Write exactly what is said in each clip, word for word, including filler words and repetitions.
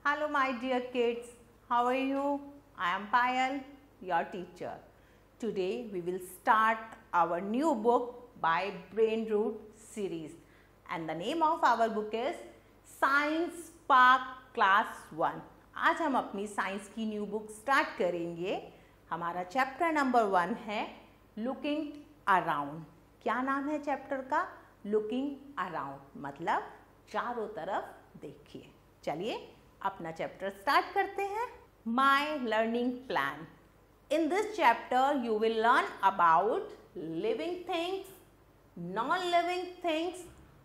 Hello my dear kids, how are you? I am Payal, your teacher. Today we will start our new book by Brain Root series and the name of our book is Science Spark Class one. आज हम अपनी science की new book start करेंगे. हमारा chapter number one है looking around. क्या नाम है चैप्टर का? लुकिंग अराउंड मतलब चारों तरफ देखिए. चलिए अपना चैप्टर स्टार्ट करते हैं. My learning plan. In this chapter you will learn about living things, non living things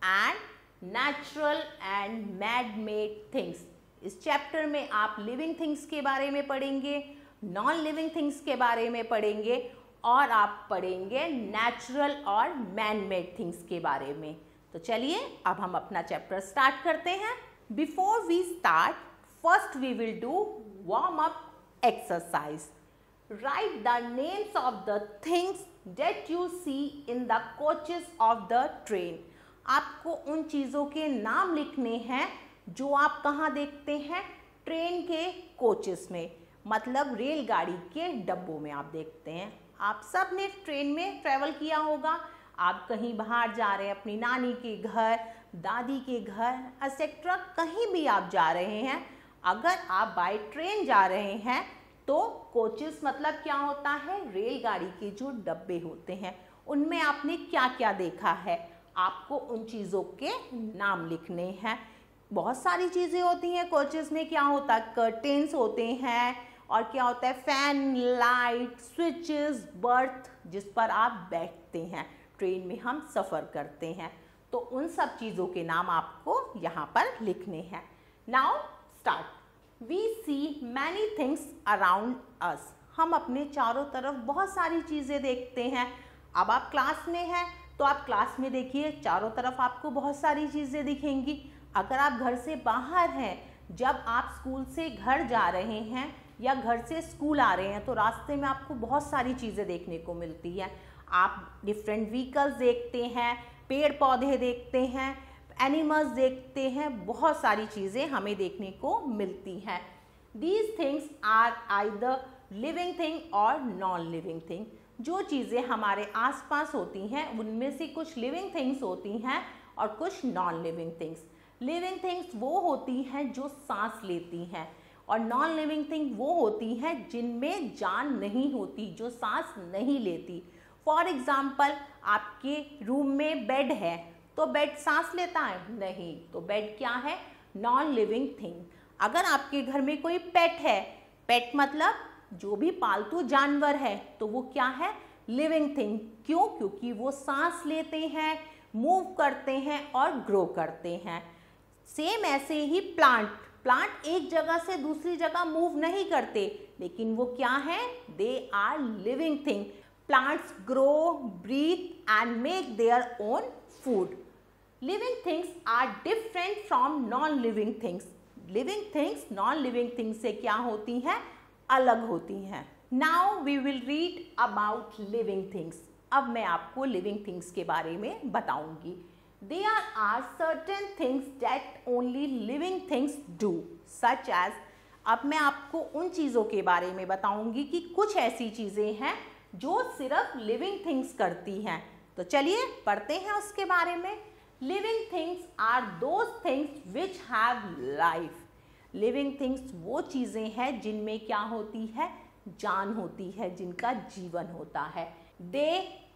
and natural and mad made things. इस चैप्टर में आप लिविंग थिंग्स के बारे में पढ़ेंगे, नॉन लिविंग थिंग्स के बारे में पढ़ेंगे और आप पढ़ेंगे नेचुरल और मैन मेड थिंग्स के बारे में. तो चलिए अब हम अपना चैप्टर स्टार्ट करते हैं. Before we start, first we will do warm up exercise. Write the names of the things that you see in the coaches of the train. आपको उन चीज़ों के नाम लिखने हैं जो आप कहाँ देखते हैं? ट्रेन के कोचेस में, मतलब रेलगाड़ी के डब्बों में आप देखते हैं. आप सब ने ट्रेन में ट्रैवल किया होगा. आप कहीं बाहर जा रहे हैं, अपनी नानी के घर, दादी के घर एक्सेट्रा, कहीं भी आप जा रहे हैं, अगर आप बाय ट्रेन जा रहे हैं तो कोचेस मतलब क्या होता है? रेलगाड़ी के जो डब्बे होते हैं उनमें आपने क्या क्या देखा है, आपको उन चीज़ों के नाम लिखने हैं. बहुत सारी चीज़ें होती हैं कोचेस में. क्या होता है? कर्टेन्स होते हैं और क्या होता है? फैन, लाइट, स्विचेस, बर्थ जिस पर आप बैठते हैं. ट्रेन में हम सफ़र करते हैं तो उन सब चीज़ों के नाम आपको यहाँ पर लिखने हैं. Now start. We see many things around us. हम अपने चारों तरफ बहुत सारी चीज़ें देखते हैं. अब आप क्लास में हैं तो आप क्लास में देखिए, चारों तरफ आपको बहुत सारी चीज़ें दिखेंगी. अगर आप घर से बाहर हैं, जब आप स्कूल से घर जा रहे हैं या घर से स्कूल आ रहे हैं तो रास्ते में आपको बहुत सारी चीज़ें देखने को मिलती हैं. आप डिफरेंट व्हीकल्स देखते हैं, पेड़ पौधे देखते हैं, एनिमल्स देखते हैं, बहुत सारी चीज़ें हमें देखने को मिलती हैं. These things are either living thing और नॉन लिविंग थिंग. जो चीज़ें हमारे आसपास होती हैं उनमें से कुछ लिविंग थिंग्स होती हैं और कुछ non living things. Living things वो होती हैं जो सांस लेती हैं और नॉन लिविंग थिंग वो होती हैं जिनमें जान नहीं होती, जो सांस नहीं लेती. फॉर एग्जाम्पल, आपके रूम में बेड है तो बेड सांस लेता है? नहीं. तो बेड क्या है? Non living thing. अगर आपके घर में कोई पेट है, पेट मतलब जो भी पालतू जानवर है, तो वो क्या है? Living thing. क्यों? क्योंकि वो सांस लेते हैं, मूव करते हैं और ग्रो करते हैं. सेम ऐसे ही प्लांट. प्लांट एक जगह से दूसरी जगह मूव नहीं करते, लेकिन वो क्या है? They are living thing. Plants grow, breathe and make their own food. Living things are different from non-living things. Living things non-living things से क्या होती हैं? अलग होती हैं. Now we will read about living things. अब मैं आपको living things के बारे में बताऊंगी. There are certain things that only living things do, such as. अब मैं आपको उन चीज़ों के बारे में बताऊंगी कि कुछ ऐसी चीज़ें हैं जो सिर्फ लिविंग थिंग्स करती हैं. तो चलिए पढ़ते हैं उसके बारे में. Living things are those things which have life. Living things वो चीज़ें हैं जिनमें क्या होती है? जान होती है, जिनका जीवन होता है. They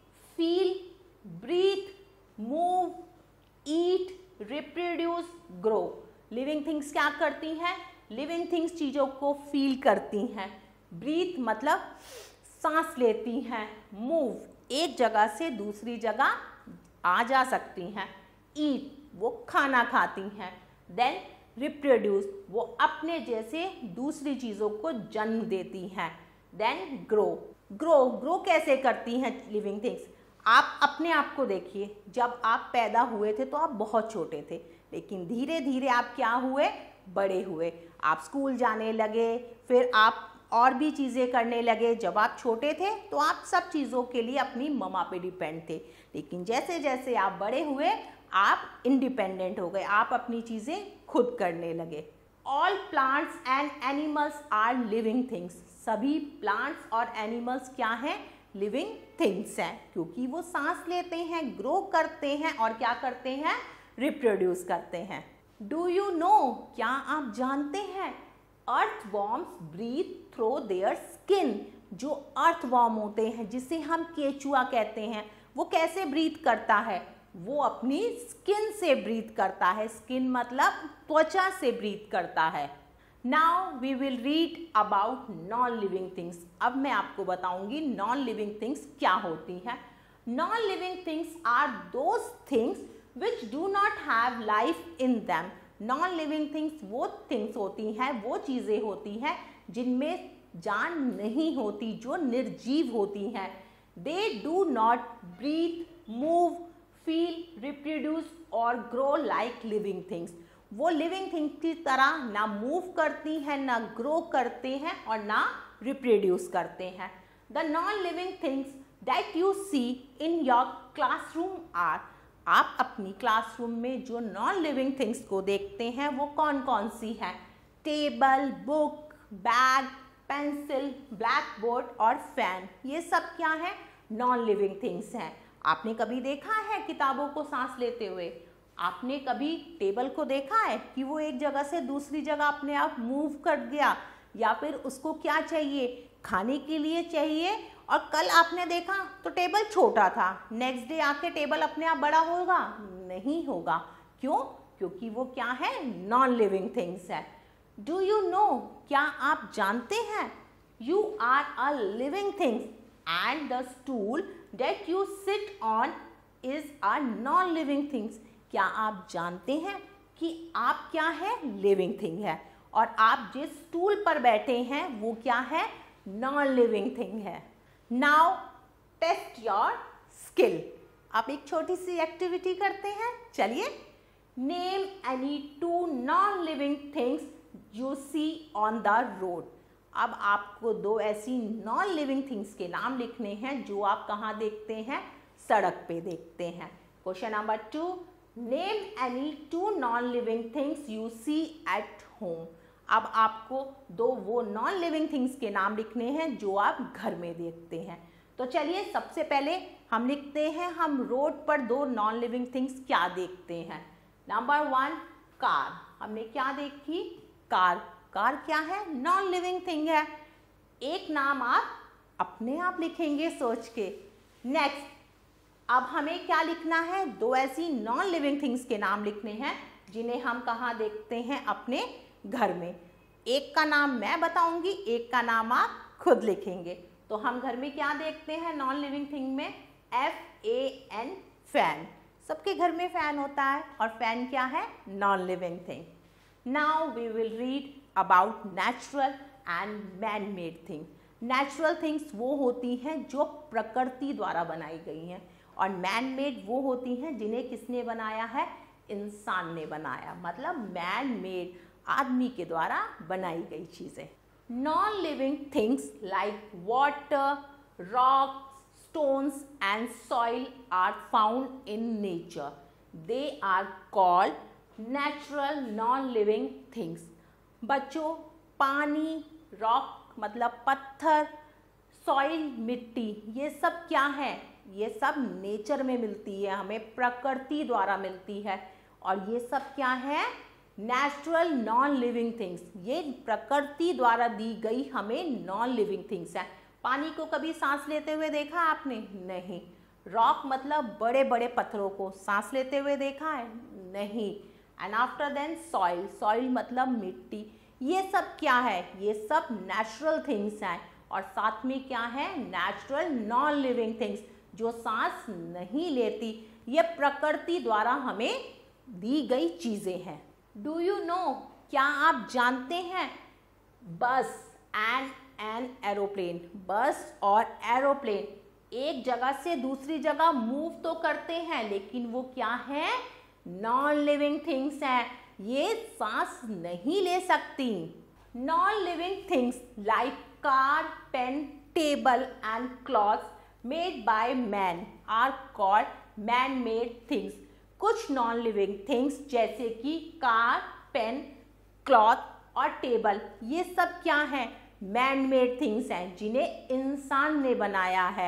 feel, breathe, move, eat, reproduce, grow. Living things क्या करती हैं? लिविंग थिंग्स चीज़ों को फील करती हैं. ब्रीथ मतलब सांस लेती हैं. मूव, एक जगह से दूसरी जगह आ जा सकती हैं. ईट, वो खाना खाती हैं. देन रिप्रोड्यूस, वो अपने जैसे दूसरी चीज़ों को जन्म देती हैं. Then grow. ग्रो ग्रो कैसे करती हैं लिविंग थिंग्स? आप अपने आप को देखिए. जब आप पैदा हुए थे तो आप बहुत छोटे थे, लेकिन धीरे धीरे आप क्या हुए? बड़े हुए. आप स्कूल जाने लगे, फिर आप और भी चीज़ें करने लगे. जब आप छोटे थे तो आप सब चीज़ों के लिए अपनी मम्मा पे डिपेंड थे, लेकिन जैसे जैसे आप बड़े हुए आप इंडिपेंडेंट हो गए, आप अपनी चीज़ें खुद करने लगे. All plants and animals are living things. सभी प्लांट्स और एनिमल्स क्या हैं? लिविंग थिंग्स हैं, क्योंकि वो सांस लेते हैं, ग्रो करते हैं और क्या करते हैं? रिप्रोड्यूस करते हैं। डू यू नो, क्या आप जानते हैं? Earthworms breathe through their skin. जो अर्थवॉर्म होते हैं, जिसे हम केचुआ कहते हैं, वो कैसे ब्रीथ करता है? वो अपनी स्किन से ब्रीथ करता है। स्किन मतलब त्वचा से ब्रीथ करता है। Now we will read about non living things. अब मैं आपको बताऊंगी नॉन लिविंग थिंग्स क्या होती हैं। Non living things are those things which do not have life in them. Non living things वो थिंग्स होती हैं, वो चीज़ें होती हैं जिनमें जान नहीं होती, जो निर्जीव होती हैं। They do not breathe, move, feel, reproduce और ग्रो लाइक लिविंग थिंग्स। वो लिविंग थिंग्स की तरह ना मूव करती हैं, ना ग्रो करते हैं और ना रिप्रोड्यूस करते हैं। The non living things that you see in your classroom are. आप अपनी क्लासरूम में जो नॉन लिविंग थिंग्स को देखते हैं वो कौन कौन सी हैं? Table, book, bag, pencil, blackboard और फैन। ये सब क्या है? नॉन लिविंग थिंग्स हैं। आपने कभी देखा है किताबों को सांस लेते हुए? आपने कभी टेबल को देखा है कि वो एक जगह से दूसरी जगह अपने आप मूव कर गया? या फिर उसको क्या चाहिए? खाने के लिए चाहिए। और कल आपने देखा तो टेबल छोटा था, नेक्स्ट डे आके टेबल अपने आप बड़ा होगा? नहीं होगा। क्यों? क्योंकि वो क्या है? नॉन लिविंग थिंग्स है। डू यू नो, क्या आप जानते हैं? You are a living things and the stool that you sit on is a non living things. क्या आप जानते हैं कि आप क्या है? लिविंग थिंग है। और आप जिस स्टूल पर बैठे हैं वो क्या है? नॉन लिविंग थिंग है। Now test your skill. आप एक छोटी सी एक्टिविटी करते हैं। चलिए, name any two non living things you see on the road. अब आपको दो ऐसी नॉन लिविंग थिंग्स के नाम लिखने हैं जो आप कहाँ देखते हैं? सड़क पे देखते हैं। Question number two, name any two non living things you see at home. अब आपको दो वो नॉन लिविंग थिंग्स के नाम लिखने हैं जो आप घर में देखते हैं। तो चलिए, सबसे पहले हम लिखते हैं, हम रोड पर दो नॉन लिविंग थिंग्स क्या देखते हैं। Number one, car. हमने क्या देखी? कार। कार क्या है? नॉन लिविंग थिंग है। एक नाम आप अपने आप लिखेंगे सोच के। नेक्स्ट, अब हमें क्या लिखना है? दो ऐसी नॉन लिविंग थिंग्स के नाम लिखने हैं जिन्हें हम कहाँ देखते हैं? अपने घर में। एक का नाम मैं बताऊंगी, एक का नाम आप खुद लिखेंगे। तो हम घर में क्या देखते हैं नॉन लिविंग थिंग में? F A N, fan. सबके घर में फैन होता है और फैन क्या है? Non living thing. Now we will read about natural and man made thing. Natural things वो होती हैं जो प्रकृति द्वारा बनाई गई हैं, और मैन मेड वो होती हैं जिन्हें किसने बनाया है? इंसान ने बनाया। मतलब मैन मेड, आदमी के द्वारा बनाई गई चीजें। Non living things like water, rocks, stones and soil are found in nature. They are called natural non-living things. बच्चों, पानी, रॉक मतलब पत्थर, सॉइल मिट्टी, ये सब क्या है? ये सब नेचर में मिलती है, हमें प्रकृति द्वारा मिलती है। और ये सब क्या है? Natural non living things. ये प्रकृति द्वारा दी गई हमें नॉन लिविंग थिंग्स है। पानी को कभी सांस लेते हुए देखा आपने? नहीं। रॉक मतलब बड़े बड़े पत्थरों को सांस लेते हुए देखा है? नहीं। And after then soil, soil मतलब मिट्टी। ये सब क्या है? ये सब नेचुरल थिंग्स हैं। और साथ में क्या है? नेचुरल नॉन लिविंग थिंग्स, जो सांस नहीं लेती। ये प्रकृति द्वारा हमें दी गई चीजें हैं। डू यू नो, क्या आप जानते हैं? बस एंड एन एरोप्लेन। बस और एरोप्लेन एक जगह से दूसरी जगह मूव तो करते हैं, लेकिन वो क्या है? नॉन लिविंग थिंग्स हैं। ये सांस नहीं ले सकती। Non living things like car, pen, table and clothes made by man are called man made things. कुछ नॉन लिविंग थिंग्स जैसे कि कार, पेन, क्लॉथ और टेबल, ये सब क्या है? मैन मेड थिंग्स हैं जिन्हें इंसान ने बनाया है।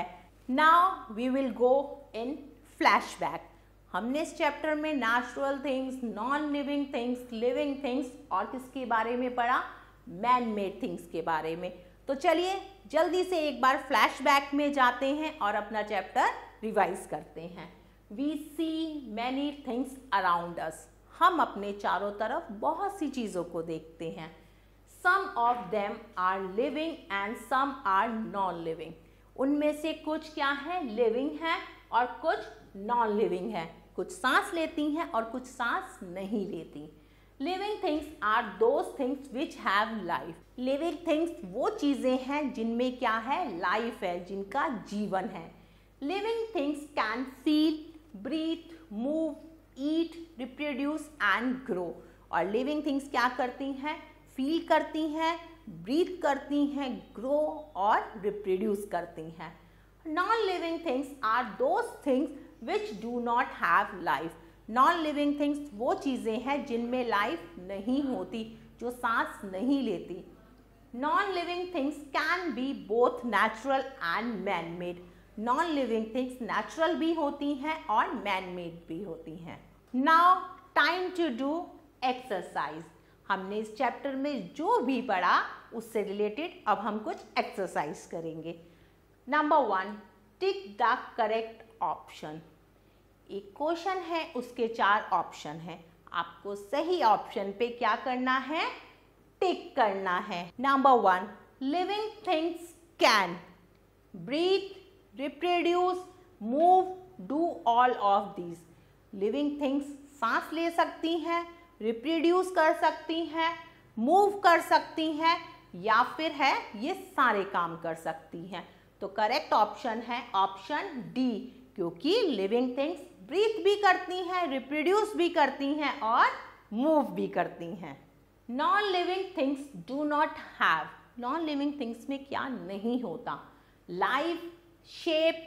Now we will go in flashback. हमने इस चैप्टर में natural things, non living things, living things और किसके बारे में पढ़ा? मैन मेड थिंग्स के बारे में। तो चलिए जल्दी से एक बार फ्लैशबैक में जाते हैं और अपना चैप्टर रिवाइज करते हैं। We see many things around us, हम अपने चारों तरफ बहुत सी चीज़ों को देखते हैं। Some of them are living and some are non living, उनमें से कुछ क्या है? लिविंग है और कुछ नॉन लिविंग है। कुछ सांस लेती हैं और कुछ सांस नहीं लेती। Living things are those things which have life, living things वो चीज़ें हैं जिनमें क्या है? लाइफ है, जिनका जीवन है। Living things can feel, breathe, move, eat, reproduce and grow. और लिविंग थिंग्स क्या करती हैं? फील करती हैं, ब्रीथ करती हैं, ग्रो और रिप्रोड्यूस करती हैं। Non living things are those things which do not have life, non living things वो चीज़ें हैं जिनमें लाइफ नहीं होती, जो सांस नहीं लेती। Non living things can be both natural and man made, non living things natural भी होती हैं और मैन मेड भी होती हैं। Now time to do exercise. हमने इस चैप्टर में जो भी पढ़ा उससे रिलेटेड अब हम कुछ एक्सरसाइज करेंगे। Number one, tick the correct option. एक क्वेश्चन है, उसके चार ऑप्शन हैं, आपको सही ऑप्शन पे क्या करना है? टिक करना है। Number one, living things can breathe, reproduce, move, do all of these. Living things सांस ले सकती हैं, रिप्रोड्यूस कर सकती हैं, मूव कर सकती हैं या फिर है ये सारे काम कर सकती हैं। तो करेक्ट ऑप्शन है ऑप्शन डी, क्योंकि लिविंग थिंग्स ब्रीथ भी करती हैं, रिप्रोड्यूस भी करती हैं और मूव भी करती हैं। Non living things do not have, non living things में क्या नहीं होता? लाइफ, शेप,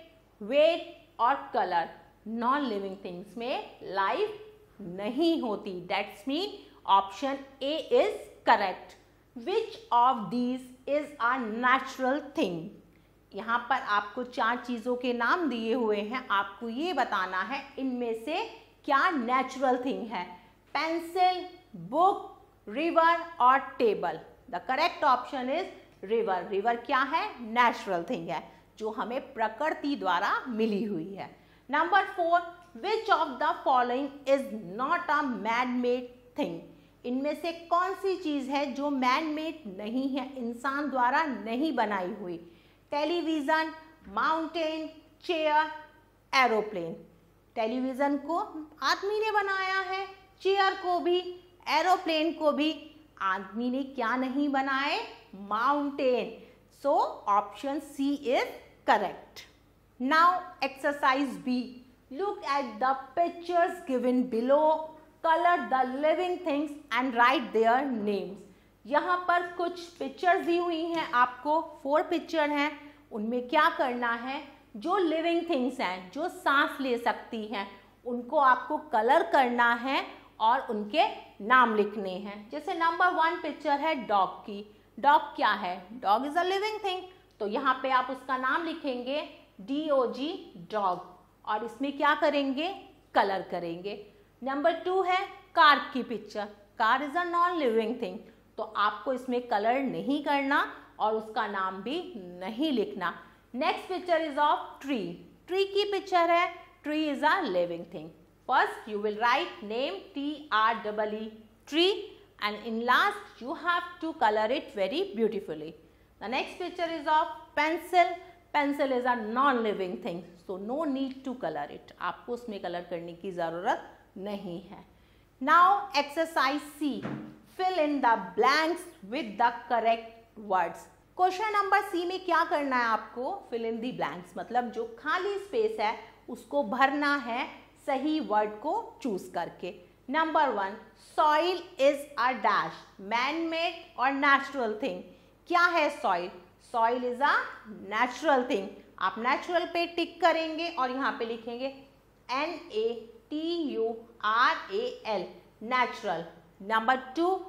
वेट और कलर। नॉन लिविंग थिंग्स में लाइफ नहीं होती। That's mean option A is correct. Which of these is a natural thing? यहाँ पर आपको चार चीज़ों के नाम दिए हुए हैं, आपको ये बताना है इनमें से क्या नेचुरल थिंग है। पेंसिल, बुक, रिवर और table. The correct option is river. River क्या है? नेचुरल थिंग है, जो हमें प्रकृति द्वारा मिली हुई है। Number four, which of the following is not a man made thing? इनमें से कौन सी चीज़ है जो मैन मेड नहीं है, इंसान द्वारा नहीं बनाई हुई? Television, mountain, chair, aeroplane. Television को आदमी ने बनाया है, चेयर को भी, एरोप्लेन को भी आदमी ने क्या नहीं बनाए? Mountain. So option C is correct. Now exercise B, look at the pictures given below, colour the living things and write their names. यहाँ पर कुछ पिक्चर्स दी हुई हैं आपको, फोर पिक्चर हैं, उनमें क्या करना है? जो लिविंग थिंग्स हैं, जो सांस ले सकती हैं, उनको आपको कलर करना है और उनके नाम लिखने हैं। जैसे नंबर वन पिक्चर है डॉग की। डॉग क्या है? Dog is a living thing, तो यहाँ पे आप उसका नाम लिखेंगे डी ओ जी, डॉग, और इसमें क्या करेंगे? कलर करेंगे। नंबर टू है कार की picture. Car is a non living thing, तो आपको इसमें कलर नहीं करना और उसका नाम भी नहीं लिखना। Next picture is of tree. Tree की पिक्चर है, tree is a living thing. First you will write name T R E E, tree, and in last you have to color it very beautifully. The next picture is of pencil. Pencil is a non-living thing, so no need to color it. आपको उसमें colour करने की ज़रूरत नहीं है. Now exercise C. Fill in the blanks with the correct words. Question number C में क्या करना है आपको? Fill in the blanks, मतलब जो खाली स्पेस है उसको भरना है सही वर्ड को चूज करके. Number one, soil is a dash, man made और नेचुरल थिंग. क्या है soil? Soil is a natural thing. आप नेचुरल पे टिक करेंगे और यहाँ पे लिखेंगे N A T U R A L, natural. Number two,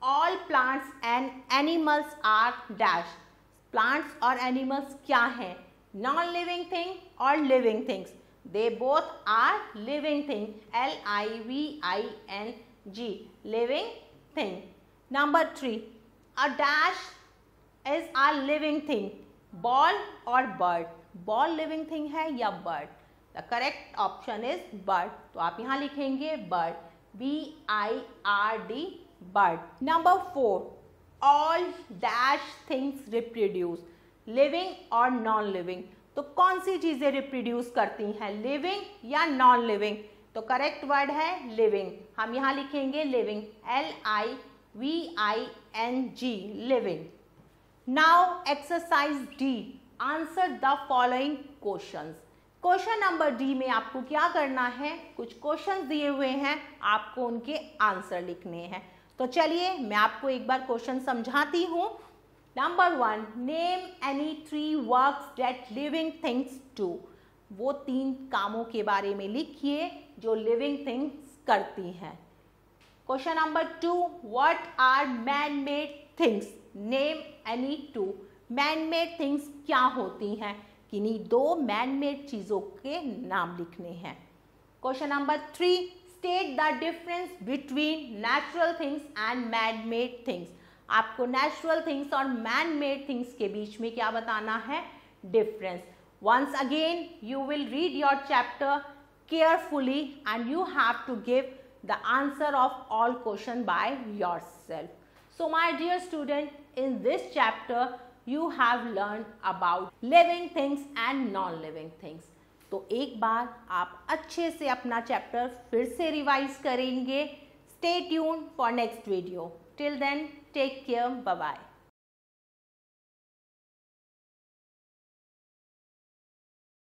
all plants and animals are dash. Plants और एनिमल्स क्या हैं? नॉन लिविंग थिंग और living things. They both are living thing, L I V I N ji, living thing. Number three, a dash is a living thing, ball और bird. Ball living thing है या bird? The correct option is bird, तो आप यहां लिखेंगे bird, B I R D, bird. Number four, all dash things reproduce, living और non living. तो कौन सी चीजें रिप्रोड्यूस करती हैं, लिविंग या नॉन लिविंग? तो करेक्ट वर्ड है लिविंग, हम यहां लिखेंगे living, L I V I N ji, living. Now exercise D, answer the following questions. Question number D में आपको क्या करना है, कुछ क्वेश्चंस दिए हुए हैं, आपको उनके आंसर लिखने हैं। तो चलिए मैं आपको एक बार क्वेश्चन समझाती हूँ। Number one, name any three works that living things do. वो तीन कामों के बारे में लिखिए जो लिविंग थिंग्स करती हैं। Question number two, what are man made things, name any two. Man made things क्या होती हैं, किन्हीं दो मैन मेड चीजों के नाम लिखने हैं। Question number three, state the difference between natural things and man made things. आपको नेचुरल थिंग्स और मैन मेड थिंग्स के बीच में क्या बताना है, difference. Once again you will read your chapter carefully and you have to give the answer of all question by yourself. So my dear student, in this chapter you have learned about living things and non-living things. तो एक बार आप अच्छे से अपना chapter फिर से revise करेंगे। Stay tuned for next video. Till then, take care. Bye bye.